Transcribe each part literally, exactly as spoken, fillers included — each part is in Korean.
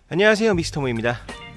안녕하세요, 미스터모입니다.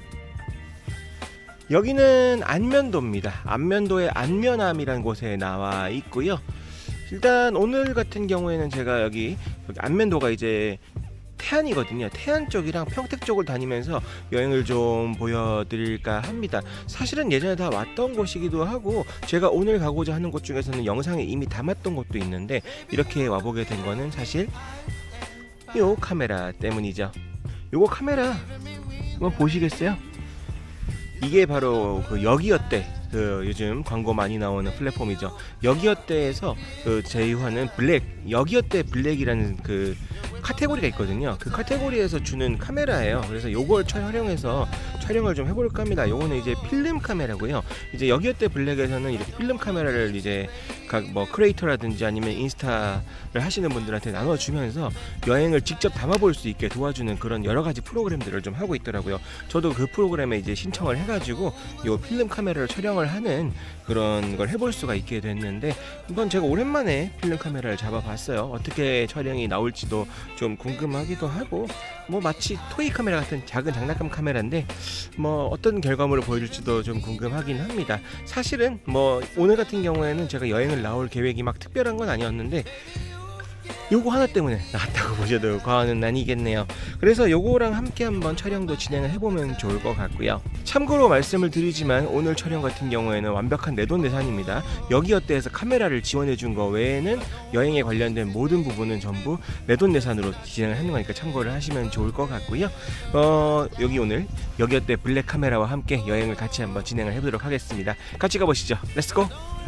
여기는 안면도입니다. 안면도의 안면암이라는 곳에 나와 있고요. 일단 오늘 같은 경우에는 제가 여기, 여기 안면도가 이제 태안이거든요. 태안 쪽이랑 평택 쪽을 다니면서 여행을 좀 보여드릴까 합니다. 사실은 예전에 다 왔던 곳이기도 하고, 제가 오늘 가고자 하는 곳 중에서는 영상에 이미 담았던 곳도 있는데, 이렇게 와보게 된 거는 사실 요 카메라 때문이죠. 요거 카메라 한번 보시겠어요? 이게 바로 그 여기어때, 그 요즘 광고 많이 나오는 플랫폼이죠. 여기어때에서 그 제휴하는 블랙, 여기어때 블랙이라는 그 카테고리가 있거든요. 그 카테고리에서 주는 카메라예요. 그래서 요걸 활용해서 촬영을 좀 해볼까 합니다. 요거는 이제 필름 카메라고요. 이제 여기어때 블랙에서는 이렇게 필름 카메라를 이제 각 뭐 크리에이터라든지 아니면 인스타를 하시는 분들한테 나눠주면서 여행을 직접 담아볼 수 있게 도와주는 그런 여러 가지 프로그램들을 좀 하고 있더라고요. 저도 그 프로그램에 이제 신청을 해가지고 요 필름 카메라를 촬영을 하는 그런 걸 해볼 수가 있게 됐는데, 이번 제가 오랜만에 필름 카메라를 잡아봤어요. 어떻게 촬영이 나올지도 좀 궁금하기도 하고, 뭐 마치 토이 카메라 같은 작은 장난감 카메라인데 뭐 어떤 결과물을 보여줄지도 좀 궁금하긴 합니다. 사실은 뭐 오늘 같은 경우에는 제가 여행을 나올 계획이 막 특별한 건 아니었는데 요거 하나 때문에 나왔다고 보셔도 과언은 아니겠네요. 그래서 요거랑 함께 한번 촬영도 진행을 해보면 좋을 것 같고요. 참고로 말씀을 드리지만 오늘 촬영 같은 경우에는 완벽한 내돈내산입니다. 여기어때에서 카메라를 지원해준 거 외에는 여행에 관련된 모든 부분은 전부 내돈내산으로 진행을 하는 거니까 참고를 하시면 좋을 것 같고요. 어, 여기 오늘 여기어때 블랙 카메라와 함께 여행을 같이 한번 진행을 해보도록 하겠습니다. 같이 가보시죠. 렛츠고!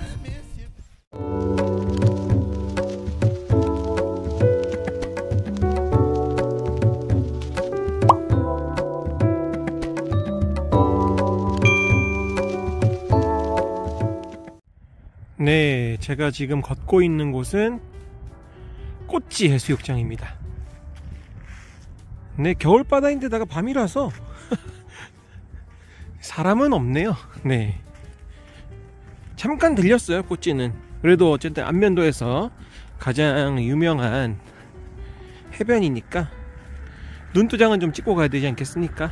네, 제가 지금 걷고 있는 곳은 꽃지 해수욕장입니다. 네, 겨울바다인데다가 밤이라서 사람은 없네요. 네, 잠깐 들렸어요. 꽃지는 그래도 어쨌든 안면도에서 가장 유명한 해변이니까 눈도장은 좀 찍고 가야 되지 않겠습니까?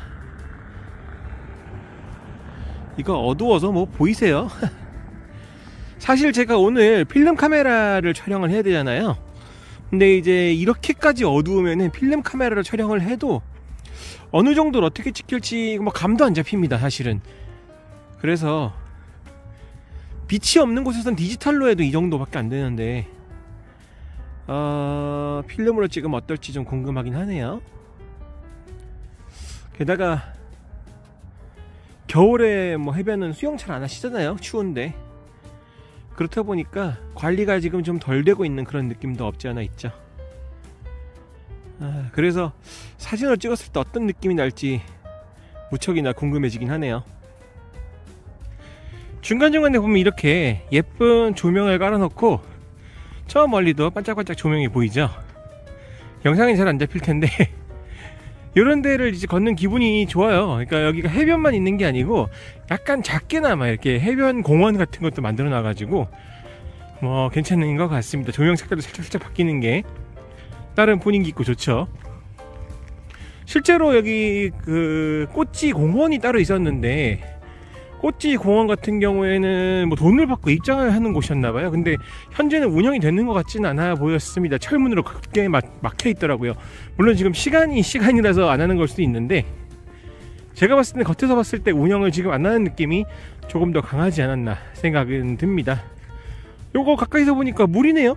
이거 어두워서 뭐 보이세요? 사실 제가 오늘 필름 카메라를 촬영을 해야 되잖아요. 근데 이제 이렇게까지 어두우면은 필름 카메라로 촬영을 해도 어느 정도를 어떻게 찍힐지 뭐 감도 안 잡힙니다, 사실은. 그래서 빛이 없는 곳에선 디지털로 해도 이 정도밖에 안 되는데 어, 필름으로 찍으면 어떨지 좀 궁금하긴 하네요. 게다가 겨울에 뭐 해변은 수영 잘 안 하시잖아요, 추운데. 그렇다 보니까 관리가 지금 좀 덜 되고 있는 그런 느낌도 없지 않아 있죠. 아, 그래서 사진을 찍었을 때 어떤 느낌이 날지 무척이나 궁금해지긴 하네요. 중간중간에 보면 이렇게 예쁜 조명을 깔아놓고 저 멀리도 반짝반짝 조명이 보이죠. 영상이 잘 안 잡힐 텐데 이런 데를 이제 걷는 기분이 좋아요. 그러니까 여기가 해변만 있는 게 아니고 약간 작게나마 이렇게 해변 공원 같은 것도 만들어 놔가지고 뭐 괜찮은 것 같습니다. 조명 색깔도 살짝살짝 바뀌는 게 다른 분위기 있고 좋죠. 실제로 여기 그 꽃지 공원이 따로 있었는데, 꽃지 공원 같은 경우에는 뭐 돈을 받고 입장을 하는 곳이었나봐요. 근데 현재는 운영이 되는 것 같지는 않아 보였습니다. 철문으로 크게 막혀 있더라고요. 물론 지금 시간이 시간이라서 안 하는 걸 수도 있는데, 제가 봤을 때 겉에서 봤을 때 운영을 지금 안 하는 느낌이 조금 더 강하지 않았나 생각은 듭니다. 요거 가까이서 보니까 물이네요.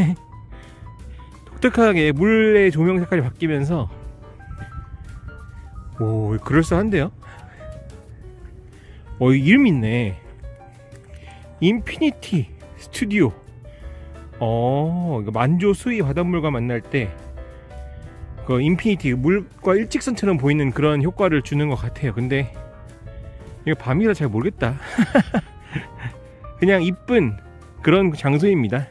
독특하게 물의 조명 색깔이 바뀌면서 오, 그럴싸한데요. 어, 이름 있네. 인피니티 스튜디오. 어, 이거 만조 수위 바닷물과 만날 때 그 인피니티, 물과 일직선처럼 보이는 그런 효과를 주는 것 같아요. 근데 이거 밤이라 잘 모르겠다. 그냥 이쁜 그런 장소입니다.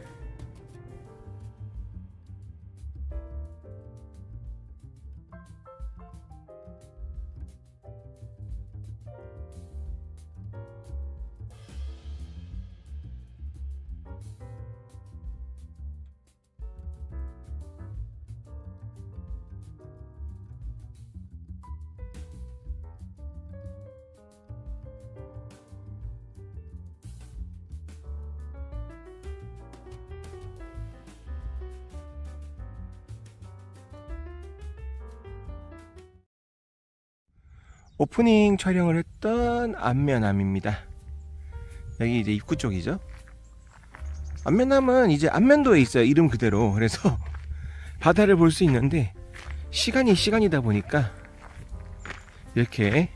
오프닝 촬영을 했던 안면암입니다. 여기 이제 입구 쪽이죠. 안면암은 이제 안면도에 있어요, 이름 그대로. 그래서 바다를 볼 수 있는데 시간이 시간이다 보니까 이렇게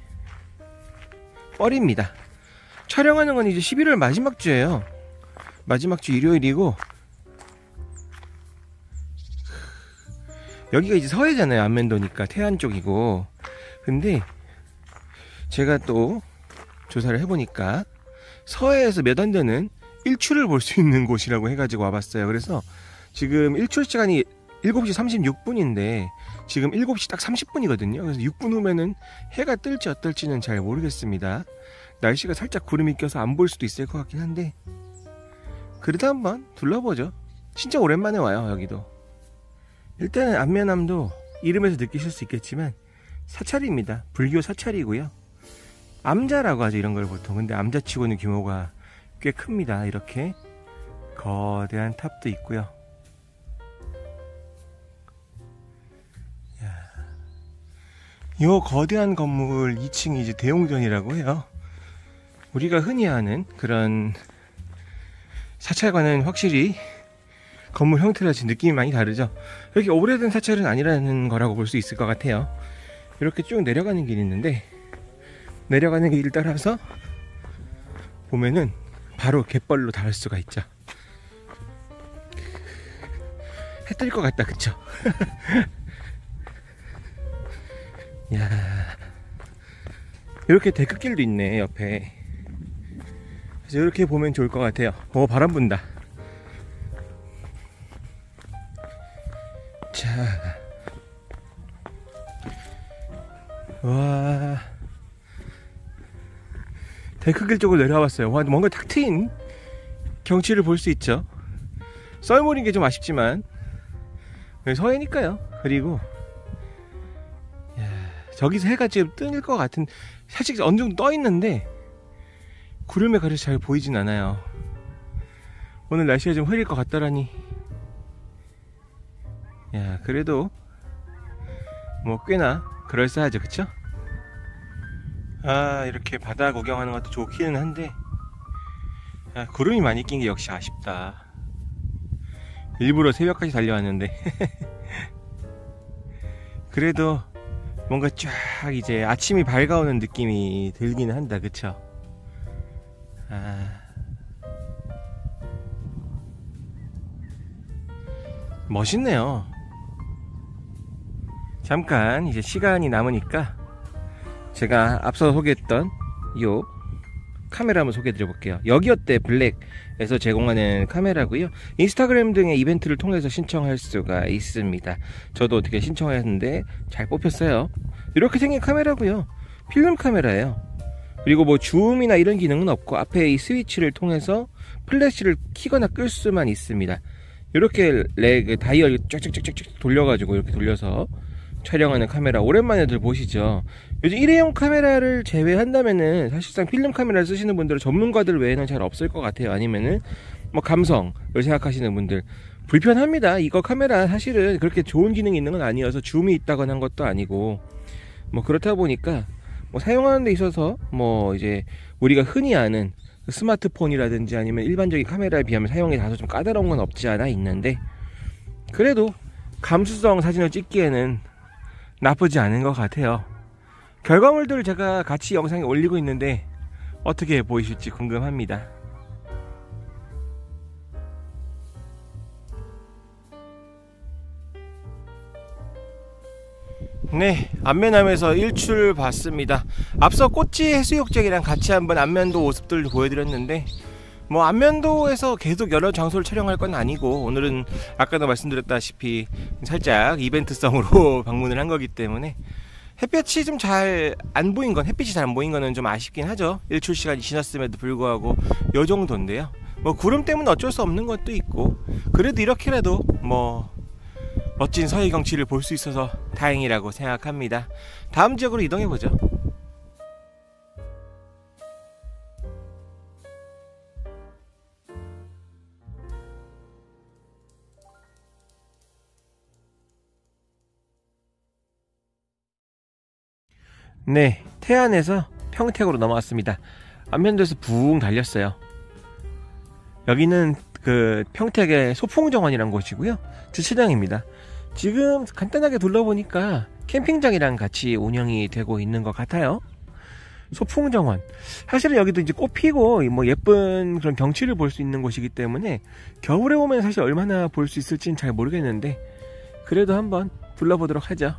뻘입니다. 촬영하는 건 이제 십일월 마지막 주예요. 마지막 주 일요일이고, 여기가 이제 서해잖아요. 안면도니까 태안 쪽이고. 근데 제가 또 조사를 해보니까 서해에서 몇 안 되는 일출을 볼 수 있는 곳이라고 해가지고 와봤어요. 그래서 지금 일출 시간이 일곱 시 삼십육 분인데 지금 일곱 시 딱 삼십 분이거든요. 그래서 육 분 후면은 해가 뜰지 어떨지는 잘 모르겠습니다. 날씨가 살짝 구름이 껴서 안 볼 수도 있을 것 같긴 한데, 그래도 한번 둘러보죠. 진짜 오랜만에 와요. 여기도 일단은 안면암도 이름에서 느끼실 수 있겠지만 사찰입니다. 불교 사찰이고요. 암자라고 하죠, 이런 걸 보통. 근데 암자치고는 규모가 꽤 큽니다. 이렇게 거대한 탑도 있고요. 이 거대한 건물 이 층이 이제 대웅전이라고 해요. 우리가 흔히 아는 그런 사찰과는 확실히 건물 형태라 지금 느낌이 많이 다르죠. 이렇게 오래된 사찰은 아니라는 거라고 볼 수 있을 것 같아요. 이렇게 쭉 내려가는 길이 있는데, 내려가는 길 따라서 보면은 바로 갯벌로 닿을 수가 있죠. 해 뜰 것 같다, 그쵸? 야, 이렇게 데크길도 있네, 옆에. 그래서 이렇게 보면 좋을 것 같아요. 어, 바람 분다. 자, 와, 데크길 쪽으로 내려와봤어요. 와, 뭔가 탁 트인 경치를 볼 수 있죠. 썰물인 게 좀 아쉽지만 서해니까요. 그리고 야, 저기서 해가 지금 뜰 것 같은, 사실 어느 정도 떠 있는데 구름에 가려서 잘 보이진 않아요. 오늘 날씨가 좀 흐릴 것 같더라니. 야, 그래도 뭐 꽤나 그럴싸하죠, 그쵸? 아, 이렇게 바다 구경하는 것도 좋기는 한데, 아, 구름이 많이 낀 게 역시 아쉽다. 일부러 새벽까지 달려왔는데 그래도 뭔가 쫙 이제 아침이 밝아오는 느낌이 들기는 한다, 그쵸? 아, 멋있네요. 잠깐 이제 시간이 남으니까 제가 앞서 소개했던 요 카메라 한번 소개해 드려볼게요. 여기어때 블랙에서 제공하는 카메라고요. 인스타그램 등의 이벤트를 통해서 신청할 수가 있습니다. 저도 어떻게 신청했는데 잘 뽑혔어요. 이렇게 생긴 카메라고요. 필름 카메라예요. 그리고 뭐 줌이나 이런 기능은 없고 앞에 이 스위치를 통해서 플래시를 키거나 끌 수만 있습니다. 이렇게 렉 다이얼 쫙쫙쫙쫙 돌려가지고 이렇게 돌려서 촬영하는 카메라 오랜만에들 보시죠. 요즘 일회용 카메라를 제외한다면은 사실상 필름 카메라를 쓰시는 분들은 전문가들 외에는 잘 없을 것 같아요. 아니면은 뭐 감성을 생각하시는 분들 불편합니다. 이거 카메라 사실은 그렇게 좋은 기능이 있는 건 아니어서 줌이 있다거나 한 것도 아니고, 뭐 그렇다 보니까 뭐 사용하는 데 있어서 뭐 이제 우리가 흔히 아는 스마트폰이라든지 아니면 일반적인 카메라에 비하면 사용이 다소 좀 까다로운 건 없지 않아 있는데, 그래도 감수성 사진을 찍기에는 나쁘지 않은 것 같아요. 결과물들을 제가 같이 영상에 올리고 있는데 어떻게 보이실지 궁금합니다. 네, 안면암에서 일출 봤습니다. 앞서 꼬치 해수욕장이랑 같이 한번 안면도 모습들 보여드렸는데, 뭐 안면도에서 계속 여러 장소를 촬영할 건 아니고, 오늘은 아까도 말씀드렸다시피 살짝 이벤트성으로 방문을 한 거기 때문에 햇볕이 좀 잘 안 보인 건, 햇빛이 잘 안 보인 거는 좀 아쉽긴 하죠. 일출 시간이 지났음에도 불구하고 요 정도인데요. 뭐 구름 때문에 어쩔 수 없는 것도 있고, 그래도 이렇게라도 뭐 멋진 서해 경치를 볼 수 있어서 다행이라고 생각합니다. 다음 지역으로 이동해보죠. 네, 태안에서 평택으로 넘어왔습니다. 안면도에서 붕 달렸어요. 여기는 그 평택의 소풍정원이라는 곳이고요, 주차장입니다. 지금 간단하게 둘러보니까 캠핑장이랑 같이 운영이 되고 있는 것 같아요. 소풍정원, 사실은 여기도 이제 꽃 피고 뭐 예쁜 그런 경치를 볼 수 있는 곳이기 때문에 겨울에 오면 사실 얼마나 볼 수 있을지는 잘 모르겠는데, 그래도 한번 둘러보도록 하죠.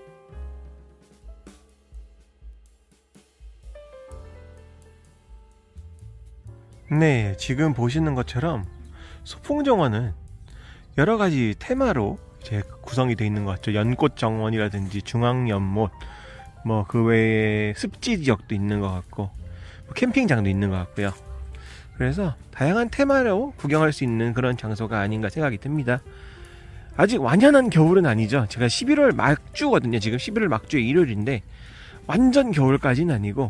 네, 지금 보시는 것처럼 소풍정원은 여러가지 테마로 이제 구성이 되어 있는 것 같죠. 연꽃정원이라든지 중앙연못, 뭐 그 외에 습지 지역도 있는 것 같고, 뭐 캠핑장도 있는 것 같고요. 그래서 다양한 테마로 구경할 수 있는 그런 장소가 아닌가 생각이 듭니다. 아직 완연한 겨울은 아니죠. 제가 십일월 막주거든요. 지금 십일월 막주의 일요일인데 완전 겨울까지는 아니고,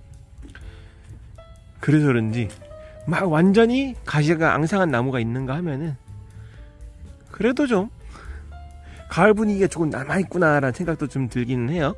그래서 그런지 막 완전히 가시가 앙상한 나무가 있는가 하면은 그래도 좀 가을 분위기가 조금 남아있구나 라는 생각도 좀 들기는 해요.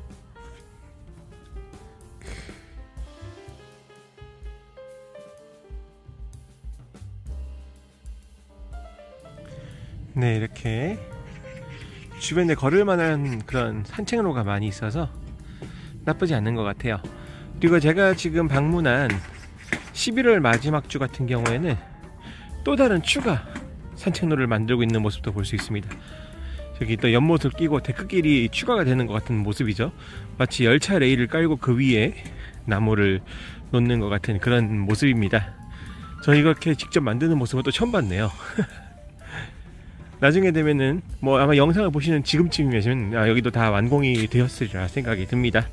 네, 이렇게 주변에 걸을 만한 그런 산책로가 많이 있어서 나쁘지 않은 것 같아요. 그리고 제가 지금 방문한 십일월 마지막 주 같은 경우에는 또 다른 추가 산책로를 만들고 있는 모습도 볼 수 있습니다. 저기 또 연못을 끼고 데크길이 추가가 되는 것 같은 모습이죠. 마치 열차 레일을 깔고 그 위에 나무를 놓는 것 같은 그런 모습입니다. 저 이렇게 직접 만드는 모습은 또 처음 봤네요. 나중에 되면은 뭐 아마 영상을 보시는 지금쯤이면 아, 여기도 다 완공이 되었으리라 생각이 듭니다.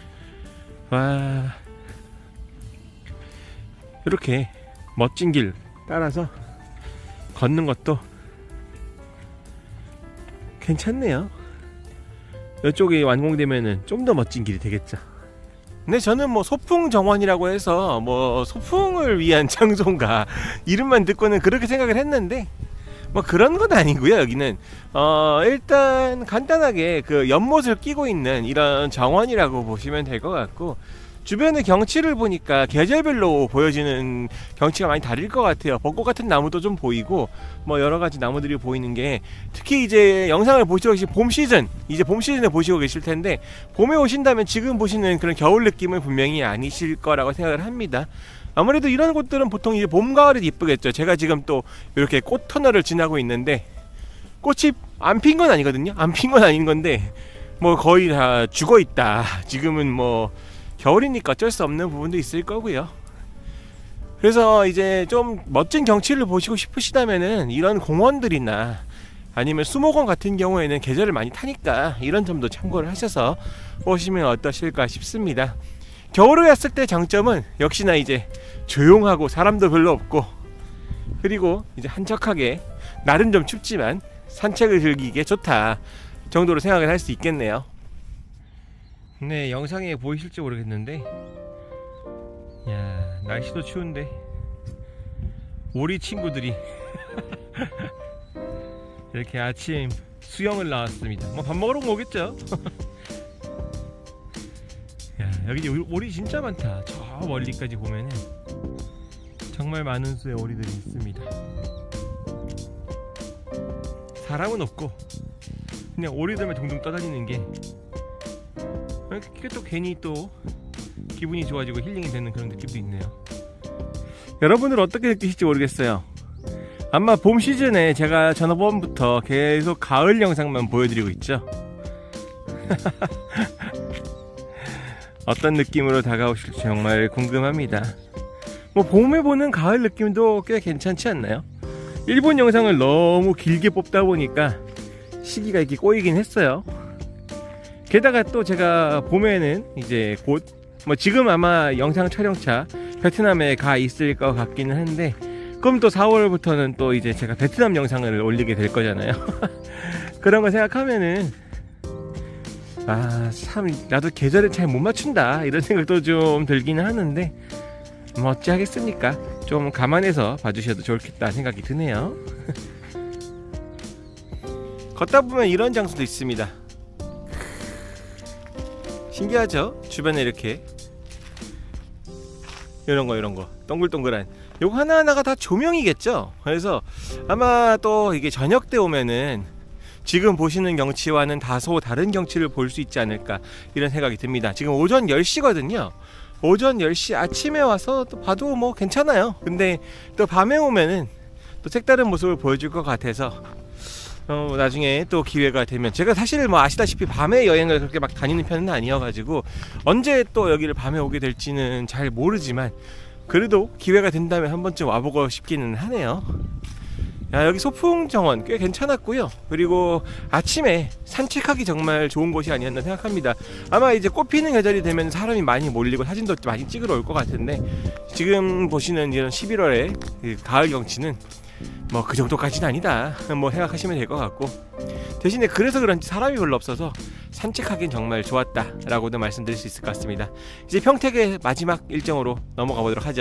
와, 이렇게 멋진 길 따라서 걷는 것도 괜찮네요. 이쪽이 완공되면은 좀 더 멋진 길이 되겠죠. 근데 저는 뭐 소풍 정원이라고 해서 뭐 소풍을 위한 장소인가 이름만 듣고는 그렇게 생각을 했는데, 뭐 그런 건 아니고요. 여기는 어 일단 간단하게 그 연못을 끼고 있는 이런 정원이라고 보시면 될 것 같고, 주변의 경치를 보니까 계절별로 보여지는 경치가 많이 다를 것 같아요. 벚꽃 같은 나무도 좀 보이고 뭐 여러가지 나무들이 보이는 게, 특히 이제 영상을 보시고 계신 봄 시즌, 이제 봄 시즌에 보시고 계실 텐데, 봄에 오신다면 지금 보시는 그런 겨울 느낌은 분명히 아니실 거라고 생각을 합니다. 아무래도 이런 곳들은 보통 이제 봄, 가을이 이쁘겠죠. 제가 지금 또 이렇게 꽃 터널을 지나고 있는데 꽃이 안 핀 건 아니거든요. 안 핀 건 아닌 건데 뭐 거의 다 죽어 있다. 지금은 뭐 겨울이니까 어쩔 수 없는 부분도 있을 거고요. 그래서 이제 좀 멋진 경치를 보시고 싶으시다면은 이런 공원들이나 아니면 수목원 같은 경우에는 계절을 많이 타니까 이런 점도 참고를 하셔서 오시면 어떠실까 싶습니다. 겨울에 왔을 때 장점은 역시나 이제 조용하고 사람도 별로 없고, 그리고 이제 한적하게 날은 좀 춥지만 산책을 즐기기에 좋다 정도로 생각을 할 수 있겠네요. 네, 영상에 보이실지 모르겠는데, 야, 날씨도 추운데 오리 친구들이 이렇게 아침 수영을 나왔습니다. 뭐 밥 먹으러 오겠죠. 야, 여기 오리 진짜 많다. 저 멀리까지 보면은 정말 많은 수의 오리들이 있습니다. 사람은 없고 그냥 오리들만 둥둥 떠다니는 게, 그게 또 괜히 또 기분이 좋아지고 힐링이 되는 그런 느낌도 있네요. 여러분들 어떻게 느끼실지 모르겠어요. 아마 봄 시즌에 제가 전번부터 계속 가을 영상만 보여드리고 있죠. 어떤 느낌으로 다가오실지 정말 궁금합니다. 뭐 봄에 보는 가을 느낌도 꽤 괜찮지 않나요? 일본 영상을 너무 길게 뽑다 보니까 시기가 이렇게 꼬이긴 했어요. 게다가 또 제가 봄에는 이제 곧 뭐 지금 아마 영상 촬영차 베트남에 가 있을 것 같기는 한데, 그럼 또 사월부터는 또 이제 제가 베트남 영상을 올리게 될 거잖아요. 그런 거 생각하면은 아, 참 나도 계절에 잘 못 맞춘다 이런 생각도 좀 들기는 하는데, 뭐 어찌 하겠습니까? 좀 감안해서 봐주셔도 좋겠다 생각이 드네요. 걷다 보면 이런 장소도 있습니다. 신기하죠? 주변에 이렇게 이런 거 이런 거 동글동글한 요거 하나하나가 다 조명이겠죠. 그래서 아마 또 이게 저녁 때 오면은 지금 보시는 경치와는 다소 다른 경치를 볼 수 있지 않을까 이런 생각이 듭니다. 지금 오전 열 시거든요 오전 열 시 아침에 와서 또 봐도 뭐 괜찮아요. 근데 또 밤에 오면은 또 색다른 모습을 보여줄 것 같아서 어, 나중에 또 기회가 되면, 제가 사실 뭐 아시다시피 밤에 여행을 그렇게 막 다니는 편은 아니어가지고 언제 또 여기를 밤에 오게 될지는 잘 모르지만 그래도 기회가 된다면 한 번쯤 와보고 싶기는 하네요. 야, 여기 소풍정원 꽤 괜찮았고요. 그리고 아침에 산책하기 정말 좋은 곳이 아니었나 생각합니다. 아마 이제 꽃 피는 계절이 되면 사람이 많이 몰리고 사진도 많이 찍으러 올 것 같은데, 지금 보시는 이런 십일월의 그 가을 경치는 뭐 그 정도까지는 아니다 뭐 생각하시면 될 것 같고, 대신에 그래서 그런지 사람이 별로 없어서 산책하기엔 정말 좋았다 라고도 말씀드릴 수 있을 것 같습니다. 이제 평택의 마지막 일정으로 넘어가 보도록 하죠.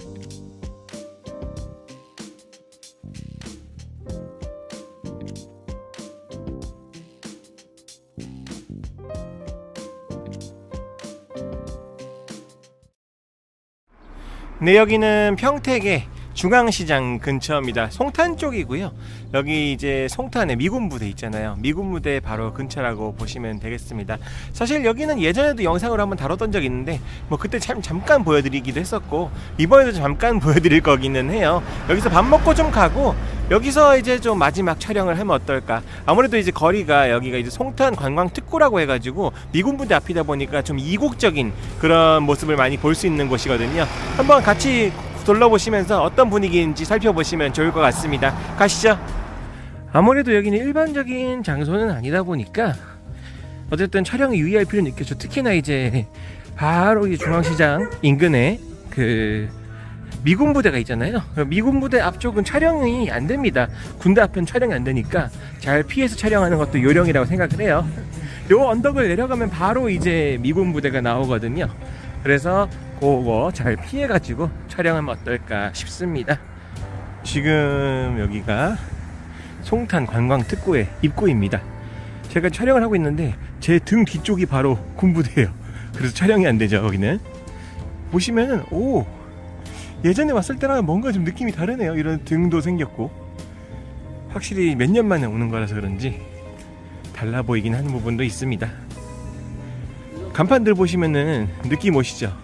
네, 여기는 평택의 중앙시장 근처입니다. 송탄 쪽이고요. 여기 이제 송탄에 미군 부대 있잖아요. 미군 부대 바로 근처라고 보시면 되겠습니다. 사실 여기는 예전에도 영상으로 한번 다뤘던 적이 있는데 뭐 그때 참 잠깐 보여드리기도 했었고, 이번에도 잠깐 보여드릴 거기는 해요. 여기서 밥 먹고 좀 가고 여기서 이제 좀 마지막 촬영을 하면 어떨까. 아무래도 이제 거리가 여기가 이제 송탄 관광특구라고 해가지고 미군 부대 앞이다 보니까 좀 이국적인 그런 모습을 많이 볼 수 있는 곳이거든요. 한번 같이 둘러보시면서 어떤 분위기인지 살펴보시면 좋을 것 같습니다. 가시죠. 아무래도 여기는 일반적인 장소는 아니다 보니까 어쨌든 촬영에 유의할 필요는 있겠죠. 특히나 이제 바로 이 중앙시장 인근에 그 미군 부대가 있잖아요. 미군 부대 앞쪽은 촬영이 안 됩니다. 군대 앞은 촬영이 안 되니까 잘 피해서 촬영하는 것도 요령이라고 생각을 해요. 요 언덕을 내려가면 바로 이제 미군 부대가 나오거든요. 그래서 그거 잘 피해가지고 촬영하면 어떨까 싶습니다. 지금 여기가 송탄 관광특구의 입구입니다. 제가 촬영을 하고 있는데 제 등 뒤쪽이 바로 군부대예요. 그래서 촬영이 안 되죠. 거기는 보시면은 오, 예전에 왔을 때랑 뭔가 좀 느낌이 다르네요. 이런 등도 생겼고 확실히 몇 년 만에 오는 거라서 그런지 달라 보이긴 하는 부분도 있습니다. 간판들 보시면은 느낌 오시죠?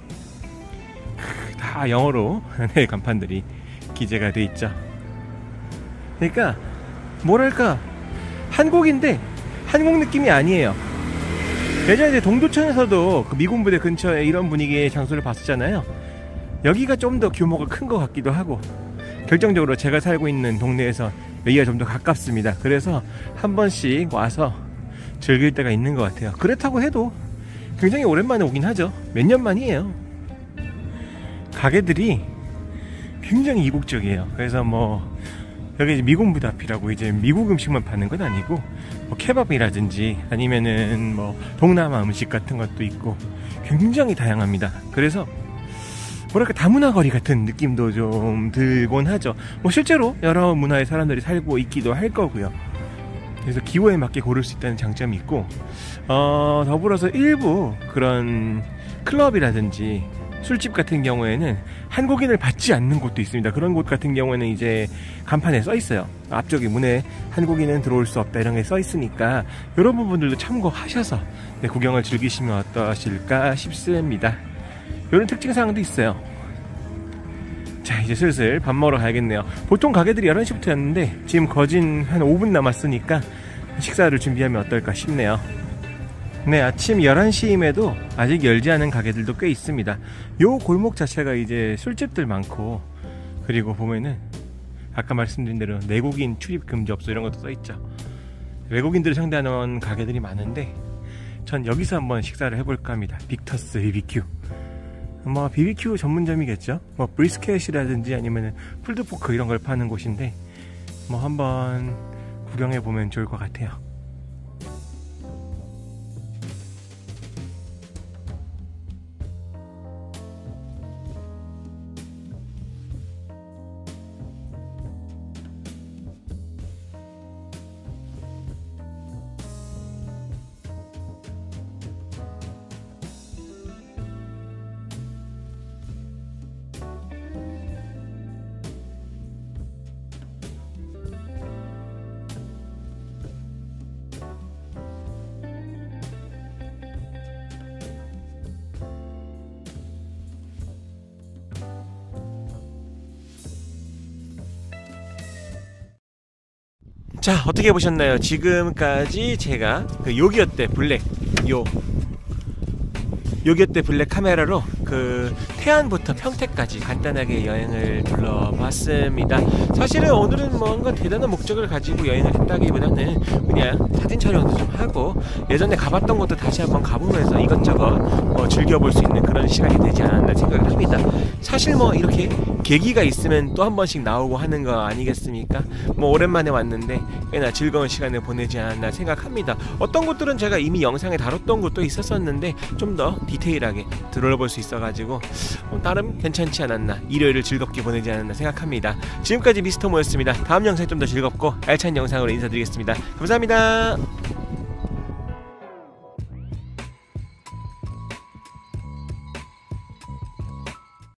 다 영어로 네, 간판들이 기재가 돼 있죠. 그러니까 뭐랄까 한국인데 한국 느낌이 아니에요. 예전에 동두천에서도 그 미군 부대 근처에 이런 분위기의 장소를 봤었잖아요. 여기가 좀 더 규모가 큰 것 같기도 하고, 결정적으로 제가 살고 있는 동네에서 여기가 좀 더 가깝습니다. 그래서 한 번씩 와서 즐길 때가 있는 것 같아요. 그렇다고 해도 굉장히 오랜만에 오긴 하죠. 몇 년 만이에요. 가게들이 굉장히 이국적이에요. 그래서 뭐 여기 이제 미군 부대 앞이라고 이제 미국 음식만 파는 건 아니고 뭐 케밥이라든지 아니면은 뭐 동남아 음식 같은 것도 있고 굉장히 다양합니다. 그래서 뭐랄까 다문화 거리 같은 느낌도 좀 들곤 하죠. 뭐 실제로 여러 문화의 사람들이 살고 있기도 할 거고요. 그래서 기호에 맞게 고를 수 있다는 장점이 있고, 어, 더불어서 일부 그런 클럽이라든지 술집 같은 경우에는 한국인을 받지 않는 곳도 있습니다. 그런 곳 같은 경우에는 이제 간판에 써 있어요. 앞쪽에 문에 한국인은 들어올 수 없다 이런 게 써 있으니까 이런 부분들도 참고하셔서 네, 구경을 즐기시면 어떠실까 싶습니다. 이런 특징사항도 있어요. 자, 이제 슬슬 밥 먹으러 가야겠네요. 보통 가게들이 열한 시부터였는데 지금 거진 한 오 분 남았으니까 식사를 준비하면 어떨까 싶네요. 네, 아침 열한 시임에도 아직 열지 않은 가게들도 꽤 있습니다. 요 골목 자체가 이제 술집들 많고, 그리고 보면은 아까 말씀드린 대로 내국인 출입 금지 업소 이런 것도 써있죠. 외국인들을 상대하는 가게들이 많은데 전 여기서 한번 식사를 해볼까 합니다. 빅터스 비비큐. 뭐 비비큐 전문점이겠죠. 뭐 브리스켓이라든지 아니면 풀드포크 이런 걸 파는 곳인데 뭐 한번 구경해 보면 좋을 것 같아요. 자, 어떻게 보셨나요? 지금까지 제가 그 요기요테 블랙 요 요기요테 블랙 카메라로 그 태안부터 평택까지 간단하게 여행을 둘러봤습니다. 사실은 오늘은 뭔가 대단한 목적을 가지고 여행을 했다기보다는 그냥 사진 촬영도 좀 하고 예전에 가봤던 곳도 다시 한번 가보면서 이것저것 뭐 즐겨볼 수 있는 그런 시간이 되지 않았나 생각을 합니다. 사실 뭐 이렇게 계기가 있으면 또 한 번씩 나오고 하는 거 아니겠습니까? 뭐 오랜만에 왔는데 꽤나 즐거운 시간을 보내지 않았나 생각합니다. 어떤 곳들은 제가 이미 영상에 다뤘던 곳도 있었었는데 좀 더 디테일하게 들어볼 수 있어가지고 어, 나름 괜찮지 않았나, 일요일을 즐겁게 보내지 않았나 생각합니다. 지금까지 미스터모였습니다. 다음 영상에 좀 더 즐겁고 알찬 영상으로 인사드리겠습니다. 감사합니다.